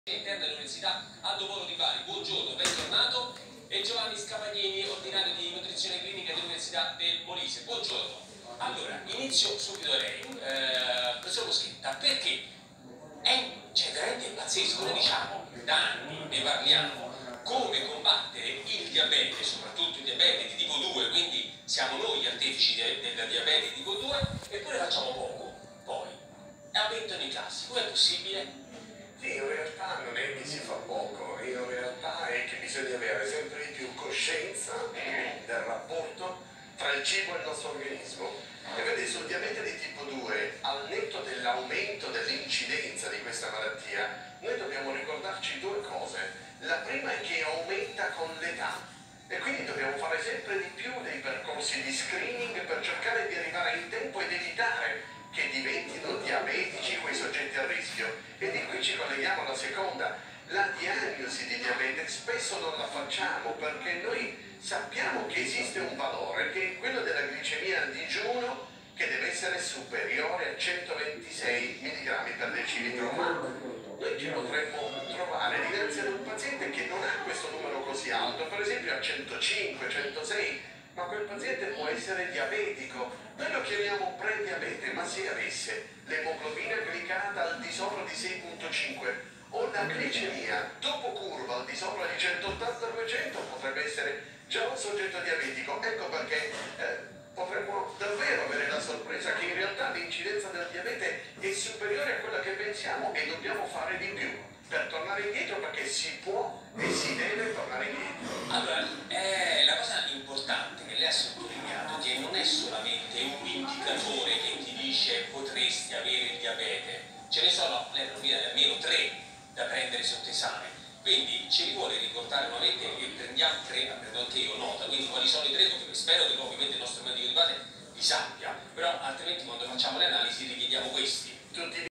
All'interno dell'Università Aldo Moro di Bari. Buongiorno, bentornato. E Giovanni Scapagnini, ordinario di nutrizione clinica dell'Università del Molise. Buongiorno. Allora, inizio subito da lei. Professor Moschetta, perché è veramente pazzesco, noi diciamo, da anni ne parliamo, come combattere il diabete, soprattutto il diabete di tipo 2, quindi siamo noi gli artefici del diabete di tipo 2, eppure facciamo poco. Poi, aumentano i classi, com'è possibile? Sì, in realtà non è che si fa poco, in realtà è che bisogna avere sempre di più coscienza del rapporto tra il cibo e il nostro organismo. E vede, sul diabete di tipo 2, al netto dell'aumento dell'incidenza di questa malattia, noi dobbiamo ricordarci due cose. La prima è che aumenta con l'età e quindi dobbiamo fare sempre di più dei percorsi di screening per cercare di arrivare in tempo ed evitare che diventino diabetici quei soggetti a rischio. E di qui ci colleghiamo alla seconda, la diagnosi di diabete spesso non la facciamo perché noi sappiamo che esiste un valore, che è quello della glicemia a digiuno, che deve essere superiore a 126 mg per decilitro, ma noi ci potremmo trovare dinanzi ad un paziente che non ha questo numero così alto, per esempio a 105, 106, ma quel paziente può essere diabetico. Noi lo chiamiamo prediabete, ma se avesse l'emoglobina glicata al di sopra di 6,5 o la glicemia dopo curva al di sopra di 180-200 potrebbe essere già un soggetto diabetico. Ecco perché potremmo davvero avere la sorpresa che in realtà l'incidenza del diabete è superiore a quella che pensiamo e dobbiamo fare di più per tornare indietro, perché si può e si deve tornare indietro. Allora, la cosa importante che lei ha sottolineato che non è solamente un indicatore che ti dice potresti avere il diabete, ce ne sono, lei non viene almeno 3 da prendere sotto esame, quindi ce li vuole ricordare nuovamente e prendiamo 3, prendo anche io nota, quindi quali sono i 3, spero che ovviamente il nostro medico di base li sappia, però altrimenti quando facciamo le analisi richiediamo questi. Tutti